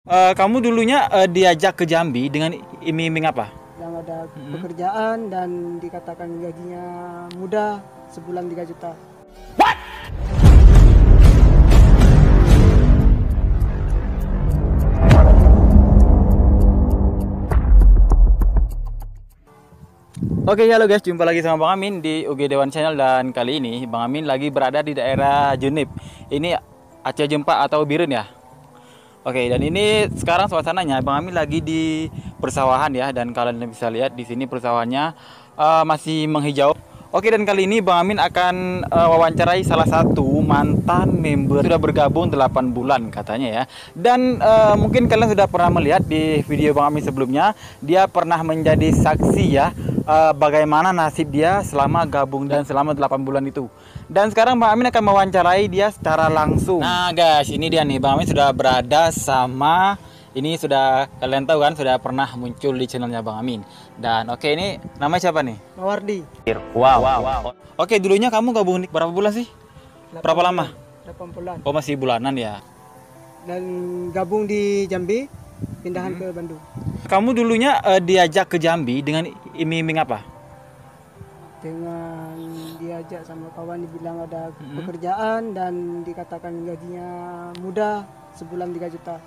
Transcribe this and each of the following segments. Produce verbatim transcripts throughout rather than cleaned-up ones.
Eh, kamu dulunya eh, diajak ke Jambi dengan iming-iming apa? Yang ada Hmm. pekerjaan dan dikatakan gajinya mudah, sebulan tiga juta. Oke, halo guys, jumpa lagi sama Bang Amin di U G Dewan Channel. Dan kali ini Bang Amin lagi berada di daerah Junip. Ini Aceh Jempa atau Birun ya. Oke, dan ini sekarang suasananya Bang Amin lagi di persawahan ya. Dan kalian bisa lihat di sini persawahannya eh, masih menghijau. Oke, dan kali ini Bang Amin akan eh, wawancarai salah satu mantan member, sudah bergabung delapan bulan katanya ya. Dan eh, mungkin kalian sudah pernah melihat di video Bang Amin sebelumnya, dia pernah menjadi saksi ya, eh, bagaimana nasib dia selama gabung dan selama delapan bulan itu. Dan sekarang Bang Amin akan mewawancarai dia secara langsung. Nah guys, ini dia nih, Bang Amin sudah berada sama, ini sudah kalian tahu kan, sudah pernah muncul di channelnya Bang Amin. Dan oke, ini namanya siapa nih? Mawardi. Wow, wow. Oke, dulunya kamu gabung nih berapa bulan sih? Berapa lama? delapan bulan. Oh, masih bulanan ya. Dan gabung di Jambi, pindahan ke Bandung. Kamu dulunya eh, diajak ke Jambi dengan iming-iming apa? Dengan diajak sama kawan, dibilang ada Hmm. pekerjaan dan dikatakan gajinya mudah, sebulan tiga juta.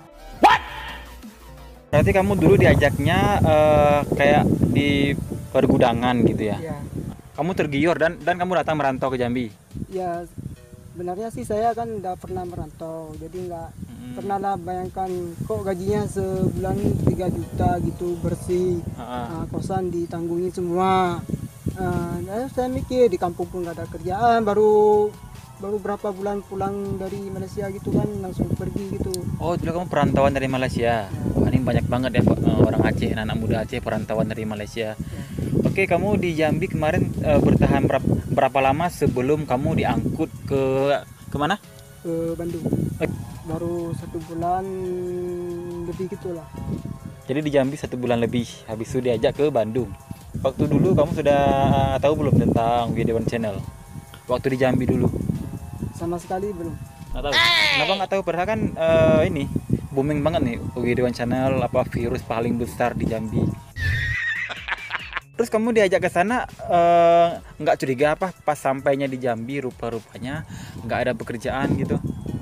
Berarti kamu dulu diajaknya eh, kayak di pergudangan gitu ya. Ya, Kamu tergiur dan dan kamu datang merantau ke Jambi. ya sebenarnya sih saya kan udah pernah merantau, jadi nggak Hmm. pernah lah bayangkan kok gajinya sebulan tiga juta gitu bersih. Ah, Nah, kosan ditanggungin semua. Nah, nah, saya mikir di kampung pun nggak ada kerjaan, baru baru berapa bulan pulang dari Malaysia gitu kan, langsung pergi gitu. Oh, dulu kamu perantauan dari Malaysia. Wah, ini banyak banget ya Pak, eh, orang Aceh, anak muda Aceh perantauan dari Malaysia. Oke, kamu di Jambi kemarin eh, bertahan berapa, berapa lama sebelum kamu diangkut ke kemana? Ke Bandung Eh, baru satu bulan lebih gitulah. Jadi di Jambi satu bulan lebih, habis itu diajak ke Bandung. Waktu dulu kamu sudah eh, tahu belum tentang U G Dewan Channel? Waktu di Jambi dulu. Sama sekali belum. Nggak tahu. Kenapa nggak tahu? Padahal kan eh, ini booming banget nih U G Dewan Channel, apa virus paling besar di Jambi. Terus kamu diajak ke sana eh, nggak curiga apa pas sampainya di Jambi rupa-rupanya nggak ada pekerjaan gitu?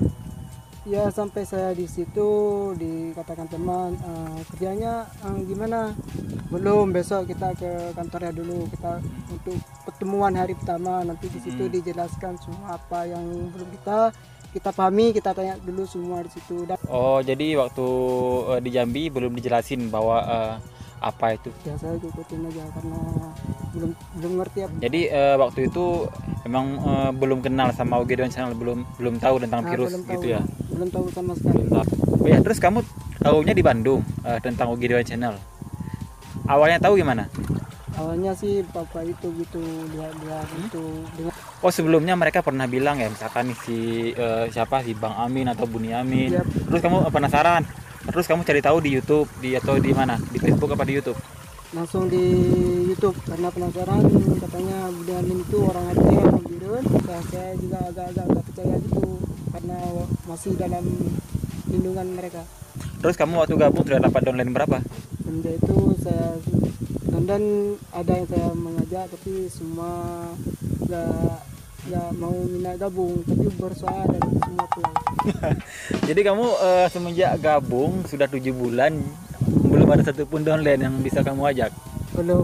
Ya sampai saya di situ dikatakan teman, "Eh, kerjanya eh, gimana? Belum, besok kita ke kantornya dulu, kita untuk pertemuan hari pertama, nanti di situ Hmm. dijelaskan semua apa yang belum kita kita pahami, kita tanya dulu semua di situ." Dan Oh, jadi waktu eh, di Jambi belum dijelasin bahwa eh, apa itu? ya saya ikutin aja karena belum belum ngerti apa. Jadi eh, waktu itu memang eh, belum kenal sama U G Dewan Channel, belum belum tahu tentang Nah, virus belum tahu, gitu ya. belum tahu sama sekali. Belum tahu. Oh ya, terus kamu tahunya di Bandung eh, tentang U G Dewan Channel. Awalnya tahu gimana? Awalnya sih bapak itu gitu, dia dia gitu dengan Oh, sebelumnya mereka pernah bilang ya, misalkan nih si eh, siapa si Bang Amin atau Buniamin. dia Terus kamu eh, penasaran. Terus kamu cari tahu di YouTube, di atau di mana? Di Facebook apa di YouTube? langsung di YouTube karena penasaran, katanya Budiamin itu orang Aceh, orang Birun. Nah, saya juga agak-agak nggak percaya gitu karena masih dalam lindungan mereka. Terus kamu waktu gabung sudah dapat downline berapa? Semenjak itu saya dan ada yang saya mengajak tapi semua nggak nggak mau minat gabung, tapi bersoal dan semua pulang. Jadi kamu eh, semenjak gabung sudah tujuh bulan belum ada satupun downline yang bisa kamu ajak. Belum.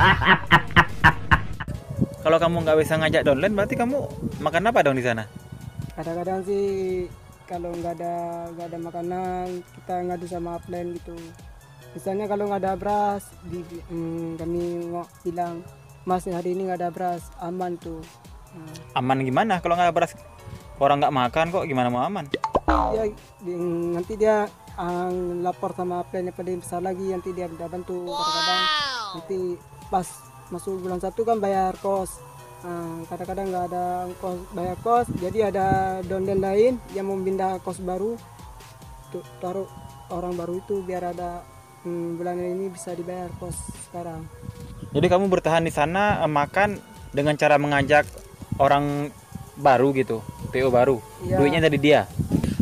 Kalau kamu nggak bisa ngajak downline, berarti kamu makan apa dong di sana? Kadang-kadang sih kalau nggak ada nggak ada makanan, kita ngadu sama upline gitu. Misalnya kalau nggak ada beras, di, hmm, kami ngok bilang, "Mas, hari ini nggak ada beras, aman tuh." Nah, Aman gimana kalau nggak ada beras? Orang nggak makan kok, gimana mau aman? ya, di- nanti dia ah, lapor sama upline yang paling besar lagi, nanti dia minta bantu. Kadang-kadang nanti pas masuk bulan satu kan bayar kos. Nah, kadang-kadang nggak ada kos bayar kos, jadi ada downline lain yang mau pindah kos baru, tuh taruh orang baru itu biar ada hmm, bulan ini bisa dibayar kos sekarang. Jadi kamu bertahan di sana eh, makan dengan cara mengajak orang baru gitu, P O baru. Iya. Duitnya dari dia.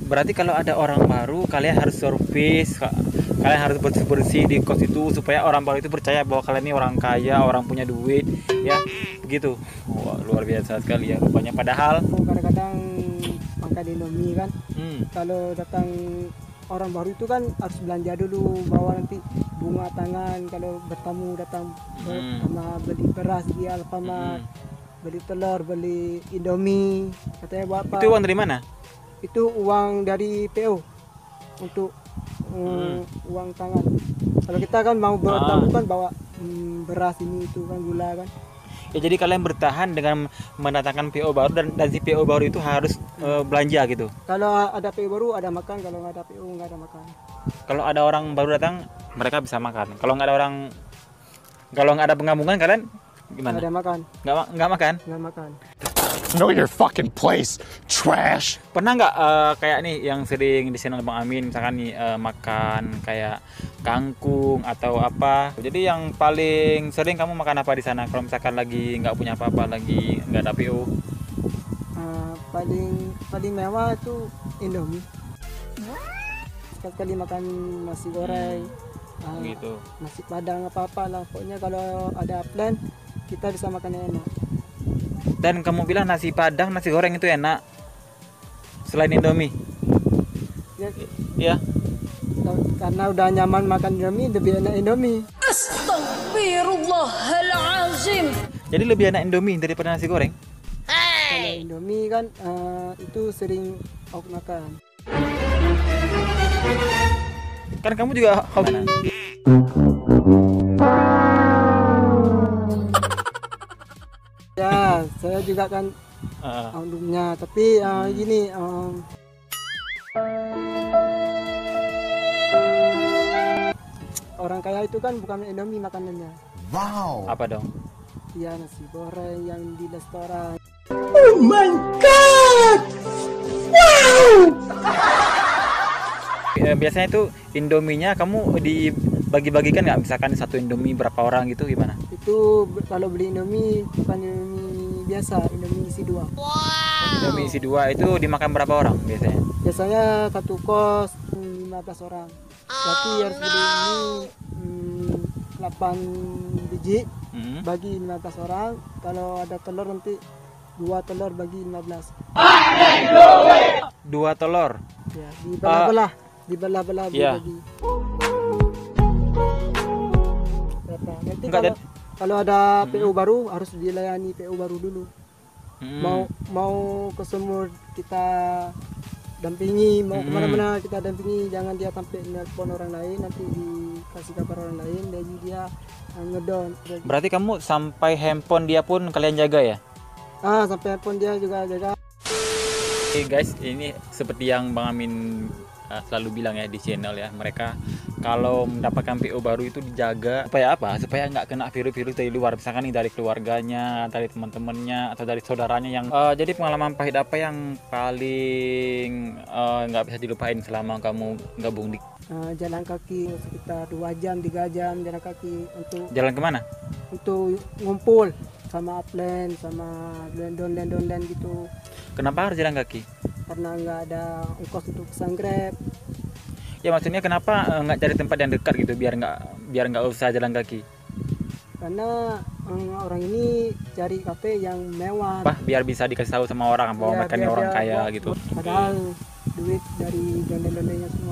Berarti kalau ada orang baru, kalian harus servis, ka- kalian harus bersih-bersih di kos itu supaya orang baru itu percaya bahwa kalian ini orang kaya, orang punya duit, ya begitu. Wah, luar biasa sekali ya rupanya. Padahal, Oh, kadang-kadang makan Indomie kan. hmm, Kalau datang orang baru itu kan harus belanja dulu, bawa nanti bunga tangan. Kalau bertamu datang be- Hmm. sama beli beras di Alfamart, hmm. beli telur, beli Indomie. Katanya bapak Itu uang dari mana? itu uang dari P O untuk Hmm. mm, uang tangan. Kalau kita kan mau bertamu kan bawa mm, beras ini itu kan, gula kan. Ya jadi kalian bertahan dengan mendatangkan P O baru dan, dan si P O baru itu harus eh, belanja gitu. Kalau ada P O baru ada makan, kalau nggak ada P O nggak ada makan. Kalau ada orang baru datang, mereka bisa makan. Kalau nggak ada orang, kalau nggak ada penggabungan, kalian Nggak gimana? ada makan, Nggak ma- nggak makan? nggak makan. Know your fucking place, trash. Pernah nggak eh, kayak nih yang sering di channel Bang Amin, misalkan nih eh, makan kayak kangkung atau apa? Jadi yang paling sering kamu makan apa di sana? Kalau misalkan lagi nggak punya apa-apa, lagi nggak ada P O? Ah, paling paling mewah itu Indomie. Sekali-kali makan nasi goreng, ah, Gitu. nasi padang apa-apa lah. Pokoknya kalau ada plan kita bisa makan yang enak. Dan kamu bilang nasi padang, nasi goreng itu enak selain Indomie? Ya, Ya. karena udah nyaman makan Indomie, lebih enak Indomie. Astaghfirullahalazim. Jadi lebih enak Indomie daripada nasi goreng? Kalau Indomie kan ah, itu sering aku makan. Kan kamu juga hobi. Ya, saya juga kan Ah, alumnya, tapi ah, gini, um, orang kaya itu kan bukan Indomie makanannya. Wow. apa dong? Ya nasi goreng yang di restoran. Eh, biasanya itu Indominya kamu dibagi-bagikan nggak? Misalkan satu Indomie berapa orang gitu gimana? Itu be- kalau beli Indomie bukan Indomie biasa, Indomie isi dua. Indomie isi dua itu dimakan berapa orang biasanya? Biasanya satu kos hmm, lima belas orang. Berarti harus beli ini hmm, delapan biji Hmm. bagi lima belas orang. Kalau ada telur nanti dua telur bagi lima belas. Dua telur. Ya, dibelah-belah, dibelah-belah Iya. dibagi. Berapa? Nanti Enggak, kalau, dan- kalau ada P O baru harus dilayani P O baru dulu. Hmm. Mau mau ke Sumur kita dampingi, mau Hmm. kemana-mana kita dampingi, jangan dia sampai nelpon orang lain nanti dikasih kabar orang lain, jadi dia uh, ngedon. Berarti kamu sampai handphone dia pun kalian jaga ya? Ah, sampai handphone dia juga jaga. Oke guys, ini seperti yang Bang Amin uh, selalu bilang ya di channel ya, mereka kalau mendapatkan P O baru itu dijaga supaya apa? Supaya nggak kena virus-virus dari luar, misalkan nih dari keluarganya, dari teman-temannya, atau dari saudaranya yang uh, jadi pengalaman pahit apa yang paling uh, nggak bisa dilupain selama kamu gabung di Uh, jalan kaki sekitar dua jam, tiga jam jalan kaki untuk jalan kemana? untuk ngumpul sama upland, sama lendon-lendon gitu, Kenapa harus jalan kaki? karena nggak ada ongkos untuk pesan Grab. Ya maksudnya kenapa uh, nggak cari tempat yang dekat gitu biar nggak biar nggak usah jalan kaki? Karena um, orang ini cari kafe yang mewah. Apa? Biar bisa dikasih tahu sama orang bahwa Ya, mereka ini biar orang dia kaya buat- gitu. Padahal duit dari donde-dondenya semua.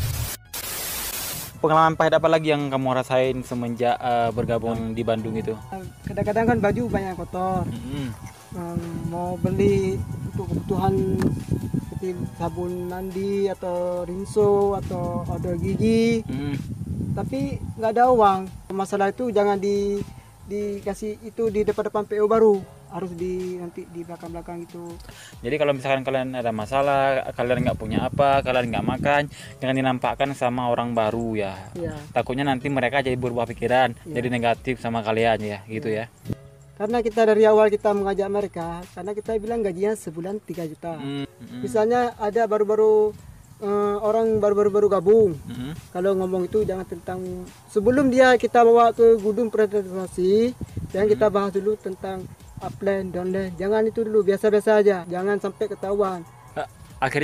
Pengalaman pahit apa lagi yang kamu rasain semenjak uh, bergabung di Bandung itu? Kadang-kadang kan baju banyak kotor. Mm-mm. Um, mau beli untuk kebutuhan seperti sabun mandi atau rinso atau odol gigi, Mm. tapi nggak ada uang. Masalah itu jangan di dikasih itu di depan-depan P O baru, harus di nanti di belakang-belakang itu. Jadi kalau misalkan kalian ada masalah, kalian nggak punya apa, kalian nggak makan, jangan dinampakkan sama orang baru ya. Ya, Takutnya nanti mereka jadi berubah pikiran, Iya. jadi negatif sama kalian ya, gitu ya. karena kita dari awal kita mengajak mereka, karena kita bilang gajinya sebulan tiga juta. Mm, mm, Misalnya ada baru-baru eh, orang baru-baru baru gabung, mm. kalau ngomong itu jangan tentang sebelum dia kita bawa ke gedung presentasi, jangan kita bahas dulu tentang upland, downland, jangan itu dulu, biasa-biasa aja, jangan sampai ketahuan. Eh, akhirnya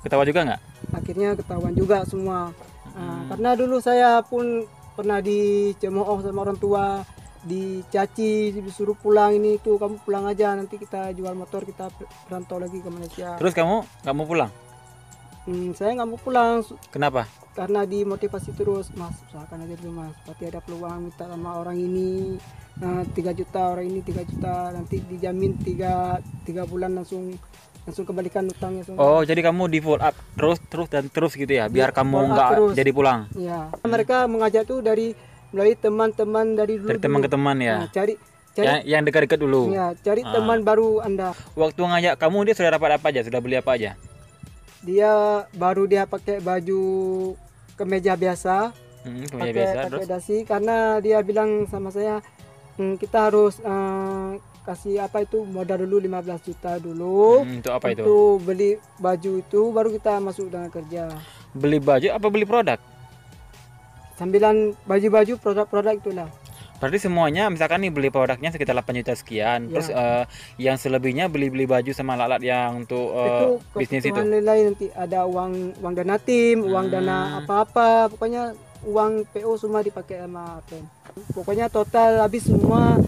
Ketawa juga nggak? Akhirnya ketahuan juga semua. Nah, karena dulu saya pun pernah dicemooh sama orang tua, dicaci, disuruh pulang ini itu, kamu pulang aja nanti kita jual motor, kita perantau lagi ke Malaysia. Terus kamu nggak mau pulang? Hmm, saya nggak mau pulang su- Kenapa? karena dimotivasi terus, mas usahakan aja dulu mas, pasti ada peluang, minta sama orang ini nah, tiga juta, orang ini tiga juta, nanti dijamin tiga tiga bulan langsung langsung kembalikan utangnya semua. Oh, jadi kamu di follow up terus terus dan terus gitu ya, biar Di kamu follow up nggak terus. jadi pulang. Ya, mereka mengajak tuh dari melalui teman-teman dari dulu. Dari teman ke teman ya. Nah, cari cari Yang, yang dekat-dekat dulu. ya, cari Ah. teman baru Anda. Waktu ngajak kamu dia sudah dapat apa aja? Sudah beli apa aja? Dia baru dia pakai baju kemeja biasa, Hmm, kemeja pakai biasa pakai terus. dasi, karena dia bilang sama saya, "Hmm, kita harus eh, kasih apa itu modal dulu lima belas juta dulu Hmm, untuk apa itu? untuk beli baju itu, baru kita masuk dengan kerja." Beli baju apa beli produk? Sambilan baju-baju produk-produk itulah. Berarti semuanya misalkan nih beli produknya sekitar delapan juta sekian. Ya. Terus eh, yang selebihnya beli-beli baju sama alat-alat yang untuk eh, Itu bisnis itu. kebutuhan lain nanti ada uang uang dana tim, uang Hmm. dana apa-apa, pokoknya uang P O semua dipakai sama P E M. Pokoknya total habis semua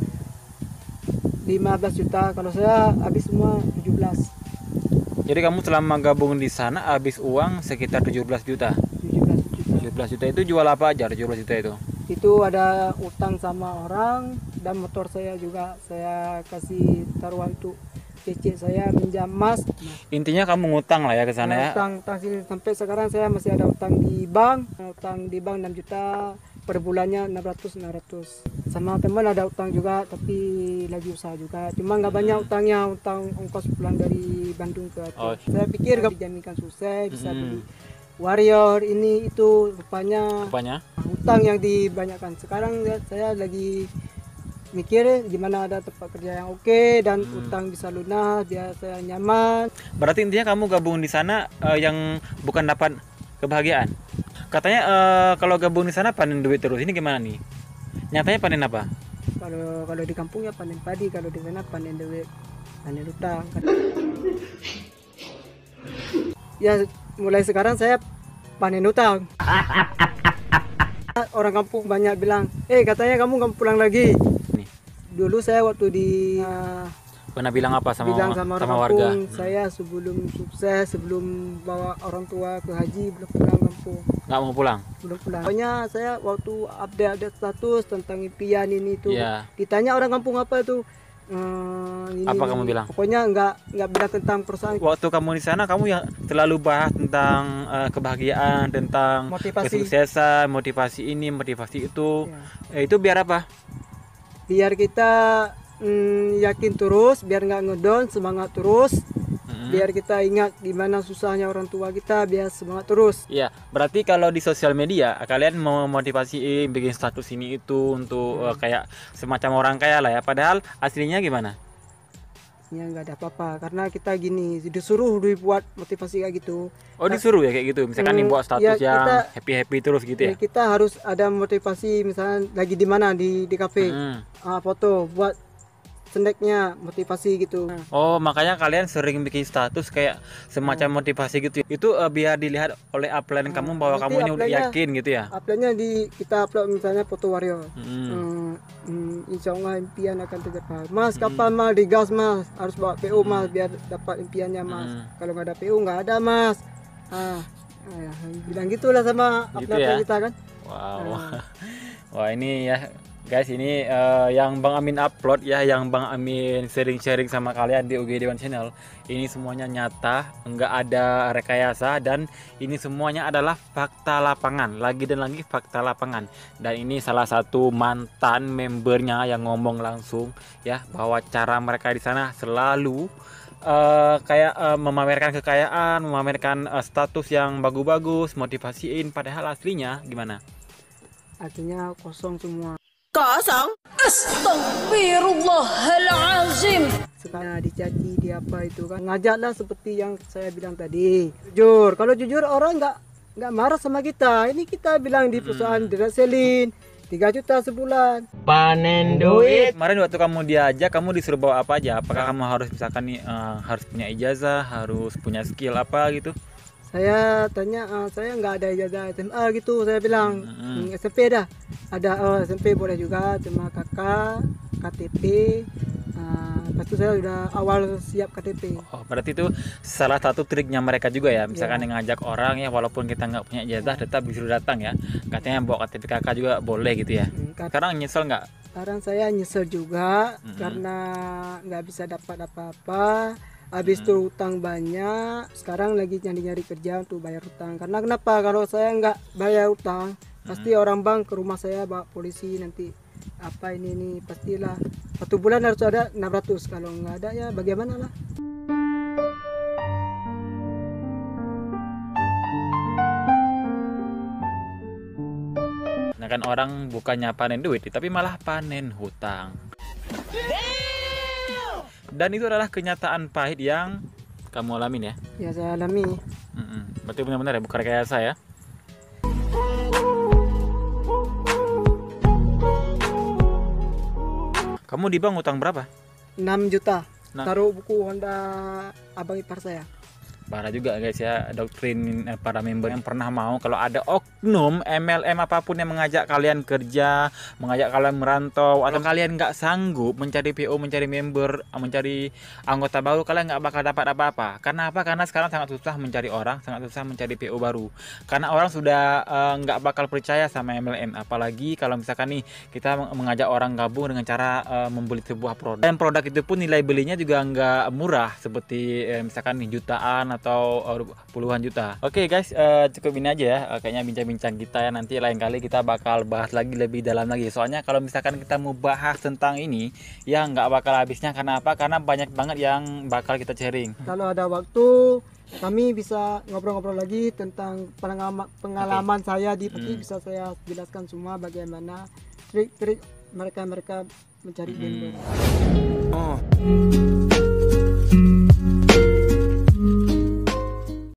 lima belas juta, kalau saya habis semua tujuh belas. Jadi kamu selama gabung di sana habis uang sekitar tujuh belas juta. tujuh belas juta. tujuh belas juta itu jual apa aja tujuh belas juta itu? Itu ada utang sama orang dan motor saya juga saya kasih taruhan untuk cece saya minjam mas. Intinya kamu ngutang lah ya ke sana ya. Utang, utang sih, sampai sekarang saya masih ada utang di bank, utang di bank enam juta, per bulannya enam ratus enam ratus. Sama teman ada utang juga tapi lagi usaha juga. Cuma nggak banyak utangnya, utang ongkos pulang dari Bandung ke Aceh. Oh. Saya pikir gak dijaminkan sukses, bisa Mm-mm. beli Warrior ini itu, rupanya Apanya? utang yang dibanyakan. Sekarang ya, saya lagi mikir gimana ada tempat kerja yang oke dan Hmm. utang bisa lunas biar saya nyaman. Berarti intinya kamu gabung di sana eh, yang bukan dapat kebahagiaan. Katanya eh, kalau gabung di sana panen duit terus. Ini gimana nih? Nyatanya panen apa? Kalau kalau di kampung ya panen padi, kalau di sana panen duit, panen utang. Ya mulai sekarang saya panen utang. Orang kampung banyak bilang, eh katanya kamu nggak pulang lagi. Nih. Dulu saya waktu di uh, Pernah bilang apa sama bilang sama orang sama kampung, warga? saya sebelum sukses, sebelum bawa orang tua ke haji belum pulang kampung, Nggak mau pulang? belum pulang. Pokoknya saya waktu update update status tentang impian ini itu, Iya. ditanya orang kampung apa itu, "Eh, ini, Apa ini." kamu bilang? Pokoknya nggak nggak bilang tentang perusahaan. Waktu kamu di sana kamu yang selalu bahas tentang eh, kebahagiaan, tentang Motivasi. kesuksesan, motivasi ini, motivasi itu. Ya. Eh, itu biar apa? Biar kita mm, yakin terus, biar nggak ngedon, semangat terus, Mm-mm. biar kita ingat gimana susahnya orang tua kita, biar semangat terus. Iya, berarti kalau di sosial media kalian mau memotivasi bikin status ini itu untuk eh, kayak semacam orang kaya lah ya. Padahal aslinya gimana? Ya nggak ada apa-apa, karena kita gini disuruh dibuat motivasi kayak gitu. Oh disuruh ya kayak gitu. Misalkan nih Hmm, buat status ya, yang kita- happy happy terus gitu ya. Ya, kita harus ada motivasi, misalnya lagi di mana di di kafe, Mm. ah, foto buat snacknya motivasi gitu. Nah, Oh makanya kalian sering bikin status kayak semacam motivasi gitu. Itu eh, biar dilihat oleh upline kamu bahwa nanti kamu ini udah upline-nya- yakin gitu ya. uploadnya di kita upload misalnya foto Warrior. Mm. Hmm, hmm, insya Allah impian akan tercapai. Mas kapan mas digas mas, harus bawa P O mas biar dapat impiannya mas. Hmm. Kalau nggak ada P O nggak ada mas. Ah, ah, ya, bilang gitulah sama Gitu upload ya? kita kan. Wow. Ah. Wah ini ya guys, ini eh, yang Bang Amin upload ya, yang Bang Amin sharing-sharing sama kalian di U G D One Channel. Ini semuanya nyata, nggak ada rekayasa, dan ini semuanya adalah fakta lapangan. Lagi dan lagi fakta lapangan. Dan ini salah satu mantan membernya yang ngomong langsung ya bahwa cara mereka di sana selalu eh, kayak eh, memamerkan kekayaan, memamerkan eh, status yang bagus-bagus, motivasiin. Padahal aslinya gimana? Artinya kosong semua. Kosong? Astagfirullahalazim. Sekarang dicaci di apa itu kan, ngajaklah seperti yang saya bilang tadi, jujur. Kalau jujur orang nggak nggak marah sama kita. Ini kita bilang di perusahaan direct selling tiga juta sebulan. Panen duit. Kemarin waktu kamu diajak, kamu disuruh bawa apa aja? Apakah kamu harus misalkan nih eh, harus punya ijazah, harus punya skill apa gitu? Saya tanya, uh, saya nggak ada ijazah S M A gitu. Saya bilang Mm-mm. "Hmm, S M P dah. Ada oh, S M P boleh juga, cuma kakak, K T P. Uh, lepas itu saya udah awal siap K T P. Oh, berarti itu salah satu triknya mereka juga ya. Misalkan Iya. yang ngajak orang ya, walaupun kita nggak punya ijazah tetap disuruh datang ya. Katanya bawa K T P kakak juga boleh gitu ya. Hmm, kat- Sekarang nyesel nggak? Sekarang saya nyesel juga Mm-mm. karena nggak bisa dapat apa-apa. Habis itu utang banyak. Sekarang lagi nyari-nyari kerja untuk bayar utang. Karena kenapa? Kalau saya nggak bayar utang, pasti orang bank ke rumah saya bawa polisi nanti apa ini ini pastilah satu bulan harus ada enam ratus. Kalau nggak ada ya bagaimana lah. Nah kan orang bukannya panen duit, tapi malah panen hutang. Dan itu adalah kenyataan pahit yang kamu alamin ya. Ya saya alami. Mm-mm. Berarti benar-benar ya, bukan rekayasa ya. Kamu di bank utang berapa? enam juta. Nah. Taruh buku Honda abang ipar saya. Parah juga guys ya, doktrin eh, para member yang pernah mau kalau ada oknum M L M apapun yang mengajak kalian kerja, mengajak kalian merantau, atau kalian nggak sanggup mencari P O, mencari member, mencari anggota baru, kalian nggak bakal dapat apa-apa. Karena apa? Karena sekarang sangat susah mencari orang, sangat susah mencari P O baru. Karena orang sudah eh, nggak bakal percaya sama M L M. Apalagi kalau misalkan nih kita mengajak orang gabung dengan cara eh, membeli sebuah produk. Dan produk itu pun nilai belinya juga nggak murah, seperti eh, misalkan nih jutaan atau uh, puluhan juta. Oke guys, uh, cukup ini aja ya. Uh, kayaknya bincang-bincang kita ya, nanti lain kali kita bakal bahas lagi lebih dalam lagi. Soalnya kalau misalkan kita mau bahas tentang ini, ya nggak bakal habisnya. Karena apa? Karena banyak banget yang bakal kita sharing. Kalau ada waktu kami bisa ngobrol-ngobrol lagi tentang pengalaman pengalaman saya di Peti. Hmm. Bisa saya jelaskan semua bagaimana trik-trik mereka-mereka mencari member. Oh.